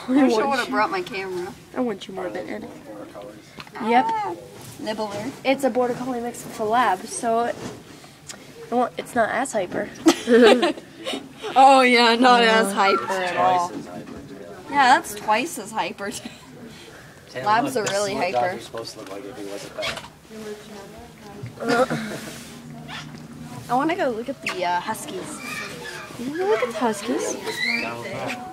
I wish I would have brought my camera. I want you more than Ed. Yep. Nibbler. It's a Border Collie mix with a lab, so it's not as hyper. Oh yeah, not as hyper at all. Yeah, that's twice as hyper. Labs are really hyper. Supposed to look like if he wasn't bad. I want to go look at the Huskies. You wanna look at the Huskies?